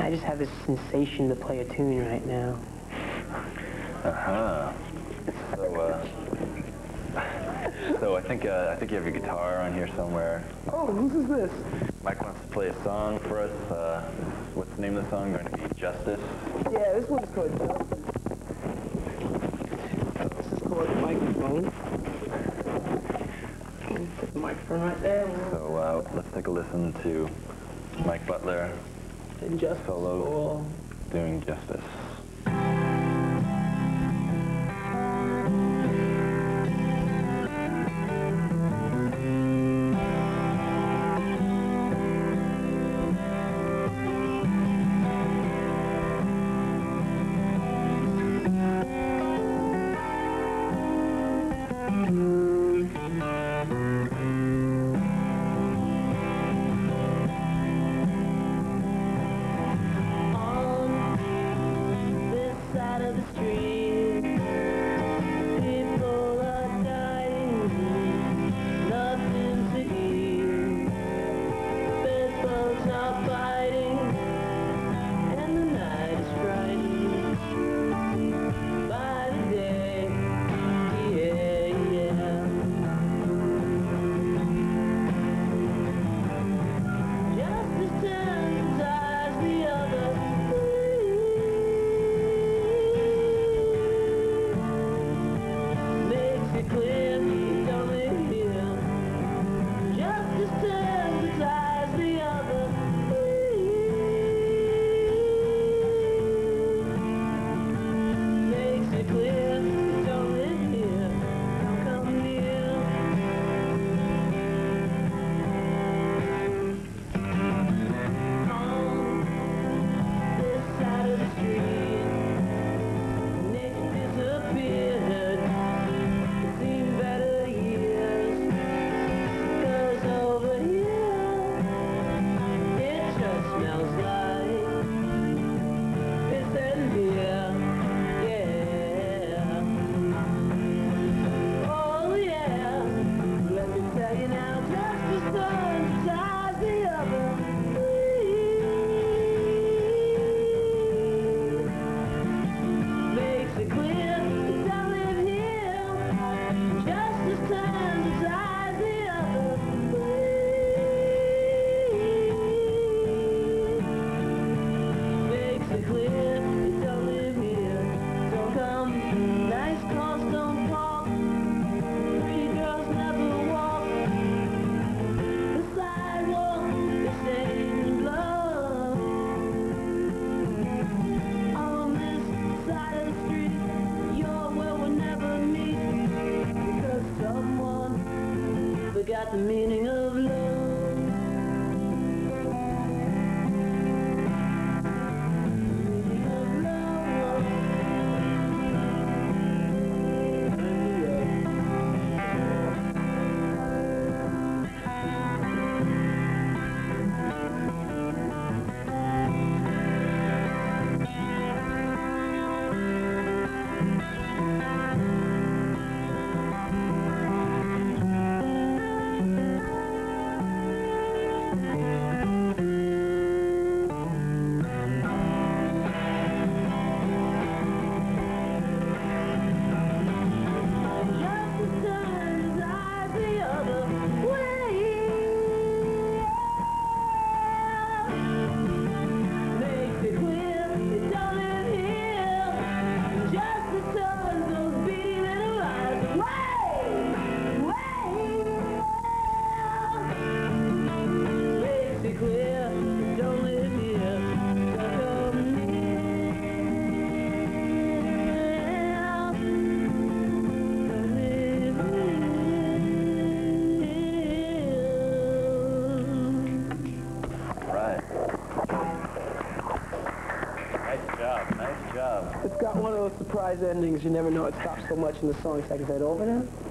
and I just have this sensation to play a tune right now. Uh-huh. So I think you have your guitar on here somewhere. Oh, whose is this? Mike wants to play a song for us. What's the name of the song? Going to be Justice? Yeah, this one's called Justice. This is called the microphone. Put the microphone right there. So let's take a listen to Mike Butler And Justice solo doing Justice. The meaning of love. It's got one of those surprise endings. You never know it stops so much in the song. It's like, is that over now?